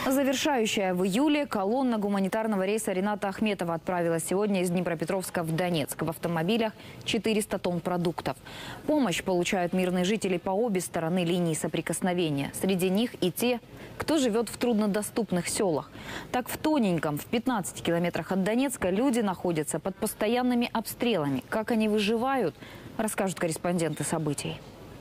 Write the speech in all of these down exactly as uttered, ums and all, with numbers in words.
Завершающая в июле колонна гуманитарного рейса Рината Ахметова отправилась сегодня из Днепропетровска в Донецк. В автомобилях четыреста тонн продуктов. Помощь получают мирные жители по обе стороны линии соприкосновения. Среди них и те, кто живет в труднодоступных селах. Так, в Тоненьком, в пятнадцати километрах от Донецка, люди находятся под постоянными обстрелами. Как они выживают, расскажут корреспонденты событий.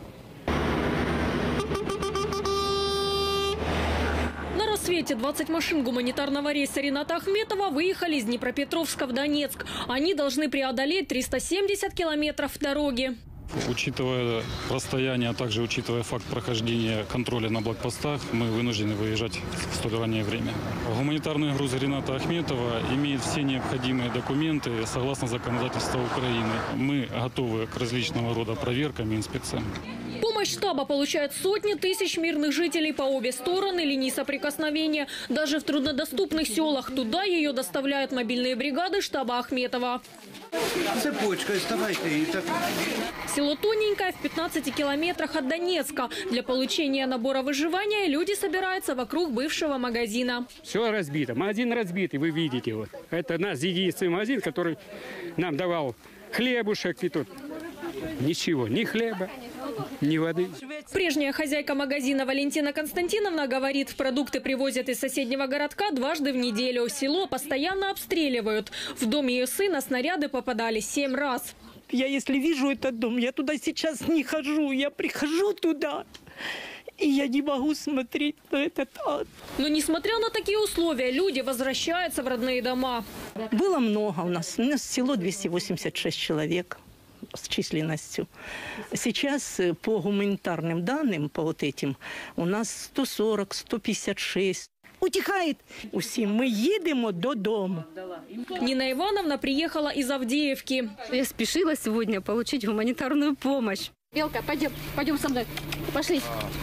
В свете двадцать машин гуманитарного рейса Рината Ахметова выехали из Днепропетровска в Донецк. Они должны преодолеть триста семьдесят километров дороги. Учитывая расстояние, а также учитывая факт прохождения контроля на блокпостах, мы вынуждены выезжать в столь раннее время. Гуманитарный груз Рината Ахметова имеет все необходимые документы согласно законодательству Украины. Мы готовы к различного рода проверкам и инспекциям. Помощь штаба получают сотни тысяч мирных жителей по обе стороны линии соприкосновения. Даже в труднодоступных селах туда ее доставляют мобильные бригады штаба Ахметова. Цепочкой вставайте. Село Тоненькое в пятнадцати километрах от Донецка. Для получения набора выживания люди собираются вокруг бывшего магазина. Все разбито. Магазин разбитый, вы видите. Вот. Это наш единственный магазин, который нам давал хлебушек и тут. Ничего, ни хлеба, ни воды. Прежняя хозяйка магазина Валентина Константиновна говорит, продукты привозят из соседнего городка дважды в неделю. Село постоянно обстреливают. В дом ее сына снаряды попадали семь раз. Я если вижу этот дом, я туда сейчас не хожу. Я прихожу туда, и я не могу смотреть на этот ад. Но несмотря на такие условия, люди возвращаются в родные дома. Было много у нас. У нас село двести восемьдесят шесть человек с численностью. Сейчас по гуманитарным данным, по вот этим, у нас сто сорок — сто пятьдесят шесть. Утихает. Усі мы едем додому. Нина Ивановна приехала из Авдеевки. Я спешила сегодня получить гуманитарную помощь. Белка, пойдем, пойдем со мной. Пошли.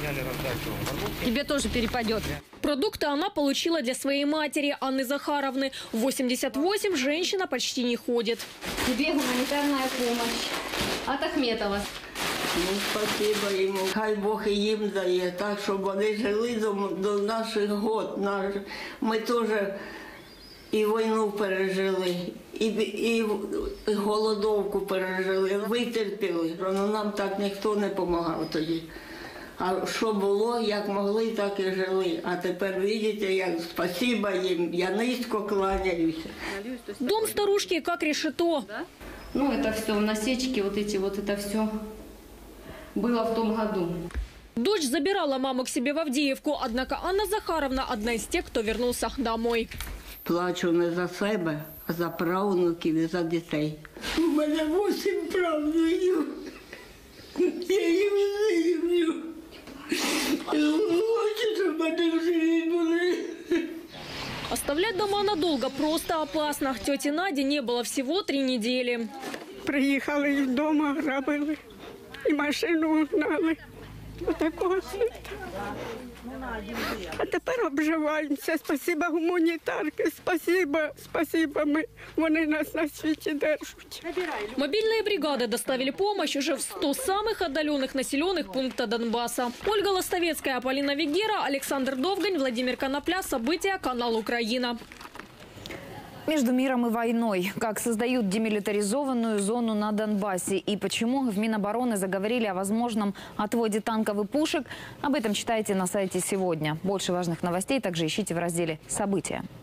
Тебе тоже перепадет. Продукты она получила для своей матери, Анны Захаровны. В восемьдесят восемь женщина почти не ходит. Тебе гуманитарная помощь от Ахметова. Ну, спасибо йому. Хай Бог і їм дає, так, щоб вони жили до, до наших год. Наш, ми теж і війну пережили, і, і, і голодовку пережили, витерпіли. Ну, нам так ніхто не допомагав тоді. А що було, як могли, так і жили. А тепер, бачите, як спасибо їм, я низько кланяюся. Дом старушки как решето. Ну, это все, насечки, вот эти вот, это все было в том году. Дочь забирала маму к себе в Авдеевку, однако Анна Захаровна одна из тех, кто вернулся домой. Плачу не за себе, а за правнуків і за дітей. У мене вісім правнуків. Я їм зимню. Хочу, щоб вони живі були. Оставлять дома надолго просто опасно. Тете Наде не было всего три недели. Приїхали і вдома, грабили, і машину гнали. Отакого світу. А тепер обживаємося. Спасибо гуманітарки, спасибо, спасибо. Ми, вони нас на світі держать. Мобильные бригады доставили помощь уже в сто самых отдаленных населенных пунктов Донбасса. Ольга Ластовецкая, Полина Вигера, Александр Довгань, Владимир Конопля. События, канал Украина. Между миром и войной. Как создают демилитаризованную зону на Донбассе и почему в Минобороны заговорили о возможном отводе танков и пушек. Об этом читайте на сайте сегодня. Больше важных новостей также ищите в разделе «События».